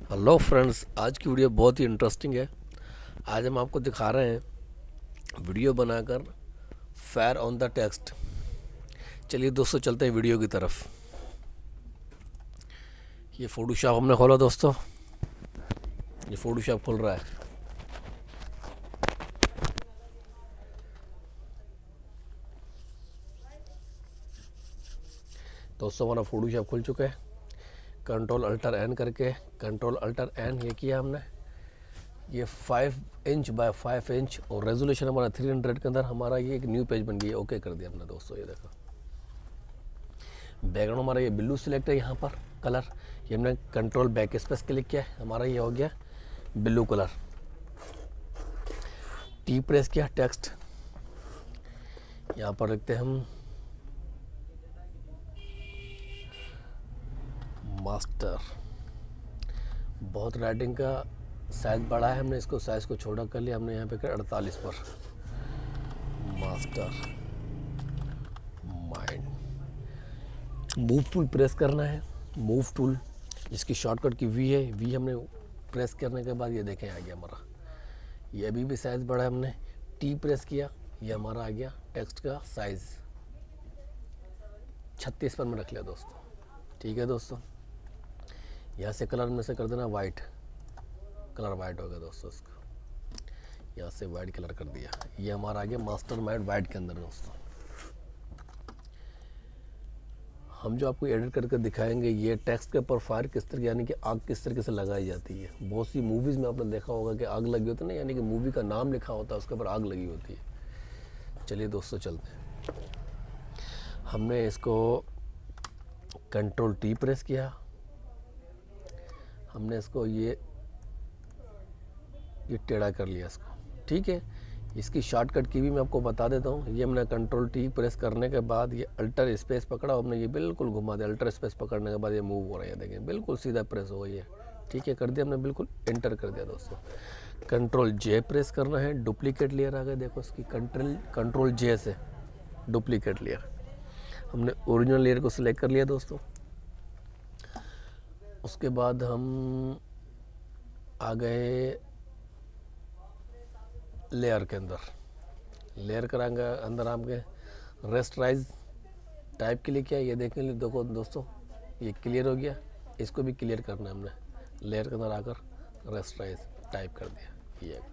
Hello friends, आज की video बहुत ही इंटरेस्टिंग है। आज हम आपको दिखा रहे हैं वीडियो बनाकर फायर ऑन द टेक्स्ट। चलिए दोस्तों, चलते हैं वीडियो की तरफ। ये फोटोशॉप हमने खोला दोस्तों, ये फोटोशॉप खुल रहा है। दोस्तों हमारा फोटोशॉप खुल चुका है। कंट्रोल अल्टर एन करके, कंट्रोल अल्टर एन ये किया हमने। ये 5 इंच बाय 5 इंच और रेजोल्यूशन हमारा 300 के अंदर हमारा ये एक न्यू पेज बन गया। ओके कर दिया हमने दोस्तों। ये देखो बैकग्राउंड हमारा ये ब्लू सिलेक्ट है, यहाँ पर कलर ये हमने कंट्रोल बैक स्पेस क्लिक किया है, हमारा ये हो गया ब्लू कलर। टी प्रेस किया, टेक्स्ट यहाँ पर लिखते हैं हम मास्टर। बहुत राइटिंग का साइज बड़ा है, हमने इसको साइज को छोटा कर लिया। हमने यहाँ पे कर 48 पर master mind. Move tool press करना है, मूव टूल जिसकी शॉर्टकट की वी है। वी हमने प्रेस करने के बाद ये देखें आ गया हमारा। ये अभी भी साइज़ बड़ा है, हमने टी प्रेस किया, ये हमारा आ गया टेक्स्ट का साइज़ 36 पर मैं रख लिया दोस्तों। ठीक है दोस्तों, यहाँ से कलर में से कर देना वाइट, कलर वाइट हो गया दोस्तों। इसका यहाँ से वाइट कलर कर दिया, ये हमारा आ गया मास्टर माइंड वाइट के अंदर दोस्तों। हम जो आपको एडिट करके दिखाएंगे ये टेक्स्ट के ऊपर फायर किस तरह, यानी कि आग किस तरीके से लगाई जाती है। बहुत सी मूवीज़ में आपने देखा होगा कि आग लगी होती है ना, यानी कि मूवी का नाम लिखा होता है, उसके ऊपर आग लगी होती है। चलिए दोस्तों चलते हैं। हमने इसको कंट्रोल टी प्रेस किया, हमने इसको ये टेढ़ा कर लिया इसको। ठीक है, इसकी शॉर्टकट की भी मैं आपको बता देता हूँ। ये हमने कंट्रोल टी प्रेस करने के बाद ये अल्टर स्पेस पकड़ा, हमने ये बिल्कुल घुमा दिया। अल्टर स्पेस पकड़ने के बाद ये मूव हो रहा है, देखें बिल्कुल सीधा प्रेस हो गई है। ठीक है, कर दिया हमने, बिल्कुल एंटर कर दिया दोस्तों। कंट्रोल जे प्रेस करना है, डुप्लीकेट लेयर आ गया देखो इसकी। कंट्रोल जे से डुप्लीकेट लेयर, हमने ओरिजिनल लेयर को सिलेक्ट कर लिया दोस्तों। उसके बाद हम आ गए लेयर के अंदर। लेयर कराएंगे अंदर आके रेस्टराइज टाइप के लिए क्या, ये देखने लिए देखो दोस्तों ये क्लियर हो गया। इसको भी क्लियर करना है हमने, लेयर के अंदर आकर रेस्टराइज टाइप कर दिया। ये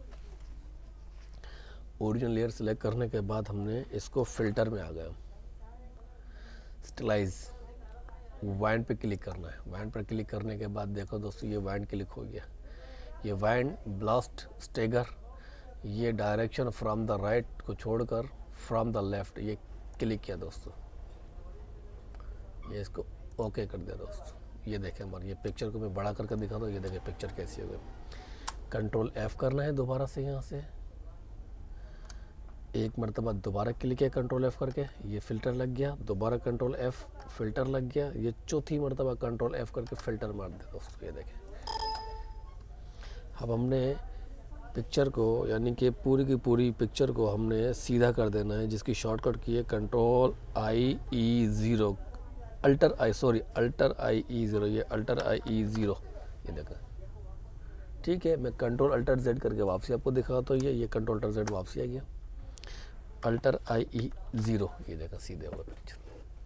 ओरिजिनल लेयर सेलेक्ट करने के बाद हमने इसको फिल्टर में आ गए, स्टिलाइज वाइंड पे क्लिक करना है। वाइंड पर क्लिक करने के बाद देखो दोस्तों ये वाइंड क्लिक हो गया। ये वाइंड ब्लास्ट स्टेगर, ये डायरेक्शन फ्रॉम द राइट को छोड़कर फ्रॉम द लेफ्ट ये क्लिक किया दोस्तों। ये इसको ओके कर दिया दोस्तों। ये देखें हमारी ये पिक्चर को मैं बड़ा करके दिखा दो, ये देखें पिक्चर कैसी हो गई। कंट्रोल एफ करना है दोबारा से, यहाँ से एक मरतबा दोबारा क्लिक किया कंट्रोल एफ करके, ये फ़िल्टर लग गया। दोबारा कंट्रोल एफ, फ़िल्टर लग गया। ये चौथी मरतबा कंट्रोल एफ करके फ़िल्टर मार दिया दोस्तों। ये देखें अब हमने पिक्चर को, यानी कि पूरी की पूरी पिक्चर को हमने सीधा कर देना है, जिसकी शॉर्टकट की है control I E zero, alter I E zero, ये अल्टर आई ई ज़ीरो। ये देखा ठीक है, मैं कंट्रोल अल्टर जेड करके वापसी आपको दिखा तो ये कंट्रोल अल्टर जेड वापसी आ गया, अल्टर आई ई ज़ीरो। ये देखा सीधे हुआ पिक्चर।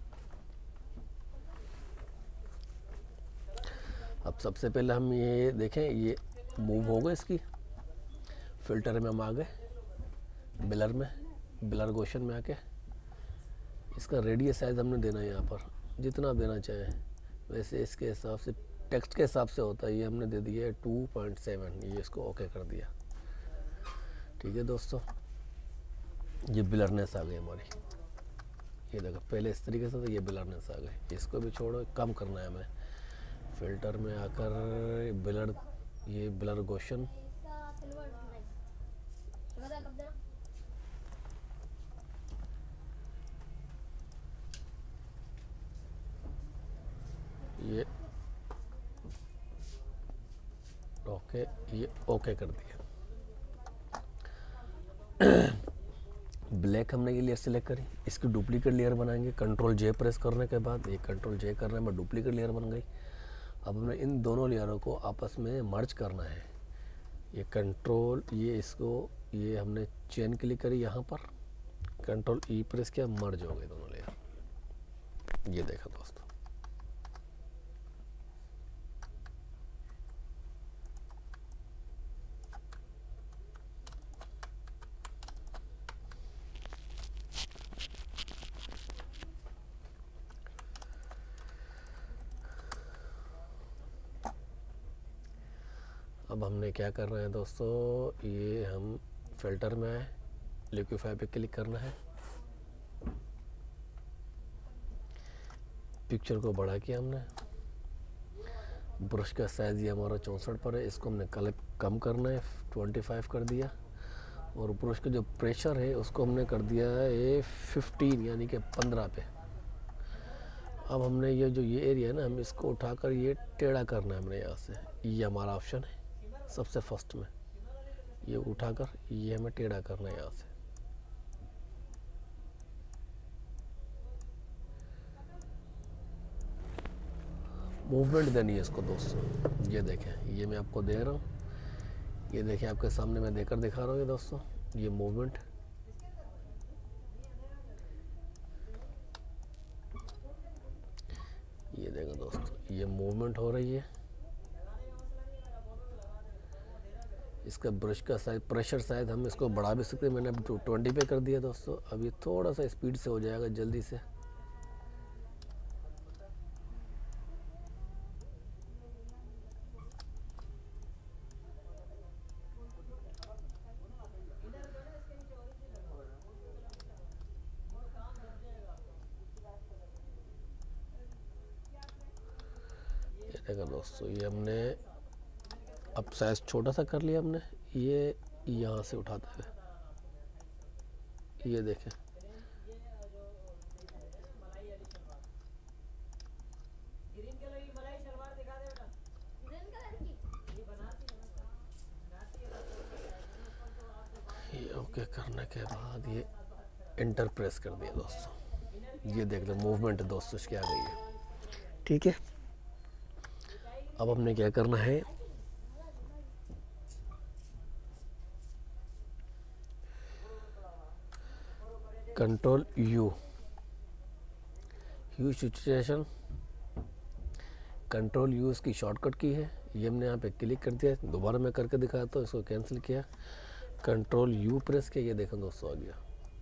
अब सबसे पहले हम ये देखें, ये मूव हो गए इसकी। फिल्टर में हम आ गए, ब्लर में, ब्लर गोशन में आके इसका रेडियस साइज हमने देना है यहाँ पर जितना देना चाहें। वैसे इसके हिसाब से टेक्स्ट के हिसाब से होता है, ये हमने दे दिया है 2.7। ये इसको ओके कर दिया। ठीक है दोस्तों, ये ब्लरनेस आ गई हमारी। ये देखो पहले इस तरीके से, तो ये ब्लरनेस आ गई। इसको भी छोड़ो, कम करना है हमें। फिल्टर में आकर ब्लर, ये ब्लर गोशन, ये ओके, ये ओके कर दिया। ब्लैक हमने ये लेयर सेलेक्ट करी, इसकी डुप्लीकेट लेयर बनाएंगे। कंट्रोल जे प्रेस करने के बाद, ये कंट्रोल जे करने में डुप्लीकेट लेयर बन गई। अब हमें इन दोनों लेयरों को आपस में मर्ज करना है। ये कंट्रोल, ये इसको, ये हमने चेन क्लिक करी यहाँ पर, कंट्रोल ई प्रेस किया, मर्ज हो गए दोनों लेयर। ये देखा दोस्तों, अब हमने क्या करना है दोस्तों, ये हम फिल्टर में आए, लिक्विफाई पे क्लिक करना है, पिक्चर को बड़ा किया हमने, ब्रश का साइज़ ये हमारा 64 पर है, इसको हमने कम करना है, 25 कर दिया, और ब्रश का जो प्रेशर है उसको हमने कर दिया है ये 15 यानी कि 15 पे। अब हमने ये जो ये एरिया है ना, हम इसको उठाकर ये टेढ़ा करना है हमने यहाँ से, ये हमारा ऑप्शन है सबसे फर्स्ट में, ये उठाकर ये हमें टेढ़ा करना है यहाँ से। मूवमेंट देनी है इसको दोस्तों, ये देखें, ये मैं आपको दे रहा हूँ, ये देखें आपके सामने मैं देकर दिखा रहा हूँ ये दोस्तों, ये मूवमेंट, ये देखो दोस्तों, ये मूवमेंट हो रही है। इसका ब्रश का साइज, प्रेशर शायद हम इसको बढ़ा भी सकते हैं, मैंने अब 20 पे कर दिया दोस्तों। अब ये थोड़ा सा स्पीड से हो जाएगा जल्दी से। ये देखो दोस्तों, ये हमने अब साइज छोटा सा कर लिया हमने, ये यहाँ से उठाते हुए, ये देखें, ये ओके करने के बाद ये एंटर प्रेस कर दिया दोस्तों। ये देख लो मूवमेंट दोस्तों इसकी आ गई है, ठीक है। अब हमने क्या करना है, कंट्रोल यू सिचुएशन, कंट्रोल यू इसकी शॉर्टकट की है, ये हमने यहाँ पे क्लिक कर दिया। दोबारा मैं करके दिखाता हूँ, इसको कैंसिल किया, कंट्रोल यू प्रेस किया, ये देखो दोस्तों आ गया।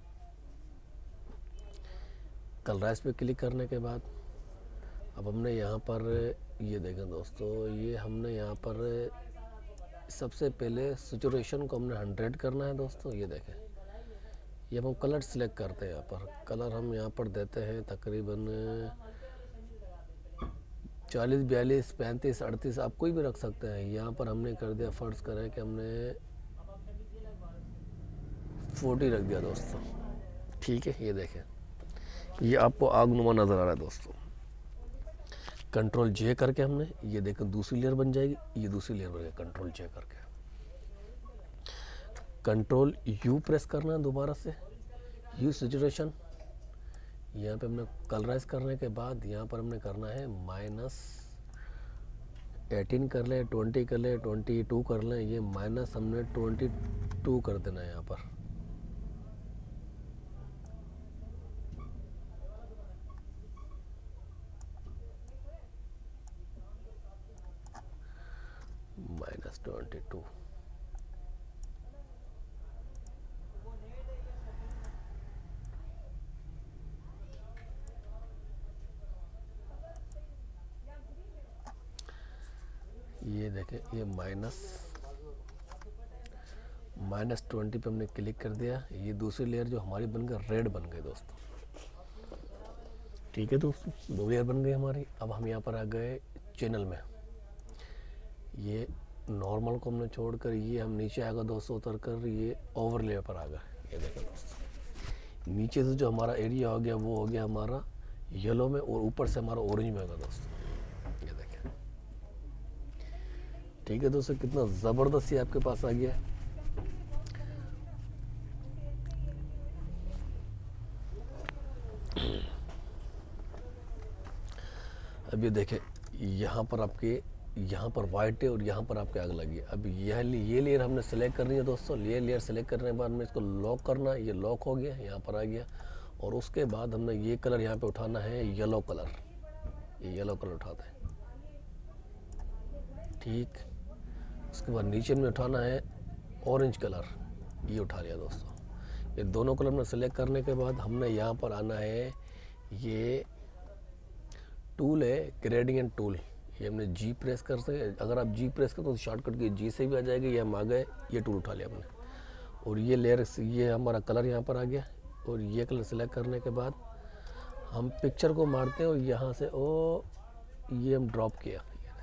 कलराइज पे क्लिक करने के बाद अब हमने यहाँ पर ये देखें दोस्तों, ये हमने यहाँ पर सबसे पहले सैचुरेशन को हमने 100 करना है दोस्तों। ये देखें, ये हम कलर सिलेक्ट करते हैं, यहाँ पर कलर हम यहाँ पर देते हैं तकरीबन 40, 42, 35, 38, आप कोई भी रख सकते हैं। यहाँ पर हमने कर दिया, फर्ज करें कि हमने 40 रख दिया दोस्तों, ठीक है। ये देखें, ये आपको आगनुमा नज़र आ रहा है दोस्तों। कंट्रोल जे करके हमने, ये देखें दूसरी लेयर बन जाएगी, ये दूसरी लेयर बनेगी कंट्रोल जे करके। कंट्रोल यू प्रेस करना है दोबारा से, यू सैचुरेशन, यहाँ पे हमने कलराइज करने के बाद यहाँ पर हमने करना है -18 कर लें, 20 कर लें, 22 कर लें, ये माइनस हमने 22 कर देना है यहाँ पर। -22, ये देखें, ये -20 पे हमने क्लिक कर दिया। ये दूसरी लेयर जो हमारी बन गई, रेड बन गई दोस्तों, ठीक है दोस्तों, 2 लेयर बन गई हमारी। अब हम यहाँ पर आ गए चैनल में, ये नॉर्मल को हमने छोड़कर ये हम नीचे आ गए दोस्तों, उतर कर ये ओवरले पर आ गए। ये देखें दोस्तों, नीचे से जो हमारा एरिया हो गया वो हो गया हमारा येलो में, और ऊपर से हमारा ऑरेंज में होगा दोस्तों। ये देखें, ठीक है दोस्तों, कितना ज़बरदस्त ये आपके पास आ गया है। अब ये देखें, यहाँ पर आपके, यहाँ पर वाइट है और यहाँ पर आपके आग लगी है। अब ये लेयर हमने सेलेक्ट करनी है दोस्तों। ये लेयर सेलेक्ट करने के बाद में इसको लॉक करना है। ये लॉक हो गया, यहाँ पर आ गया। और उसके बाद हमने ये कलर यहाँ पे उठाना है, येलो कलर। ये येलो कलर उठाते हैं, ठीक। उसके बाद नीचे में उठाना है ऑरेंज कलर, ये उठा लिया दोस्तों। ये दोनों कलर में सेलेक्ट करने के बाद हमने यहाँ पर आना है, ये टूल है ग्रेडियंट टूल। ये हमने जी प्रेस कर सके, अगर आप जी प्रेस करें तो शॉर्टकट की जी से भी आ जाएगी। ये हम आ गए, ये टूल उठा लिया हमने। और ये लेयर, ये हमारा कलर यहाँ पर आ गया। और ये कलर सेलेक्ट करने के बाद हम पिक्चर को मारते हैं और यहाँ से ओ ये हम ड्रॉप किया।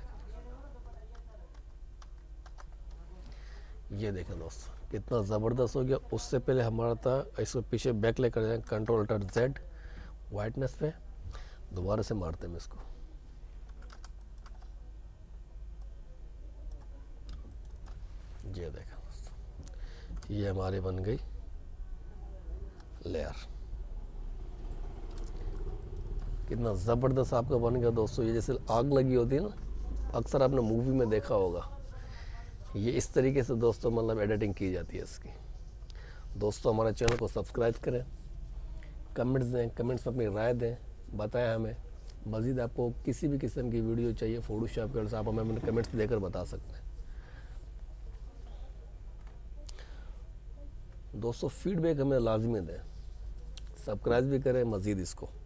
ये देखें दोस्तों कितना ज़बरदस्त हो गया। उससे पहले हमारा था, इसको पीछे बैक लेकर जाए, Ctrl+Z वाइटनेस पे दोबारा से मारते हैं इसको। ये देखा दोस्तों, ये हमारी बन गई लेयर। कितना ज़बरदस्त आपका बन गया दोस्तों। ये जैसे आग लगी होती है ना, अक्सर आपने मूवी में देखा होगा। ये इस तरीके से दोस्तों मतलब एडिटिंग की जाती है इसकी। दोस्तों हमारे चैनल को सब्सक्राइब करें, कमेंट्स दें, कमेंट्स में अपनी राय दें, बताएं हमें। मज़ीद आपको किसी भी किस्म की वीडियो चाहिए फोटोशॉप के, आप हमें कमेंट्स देकर बता सकते हैं। दोस्तों फीडबैक हमें लाजमी दें, सब्सक्राइब भी करें मज़ीद इसको।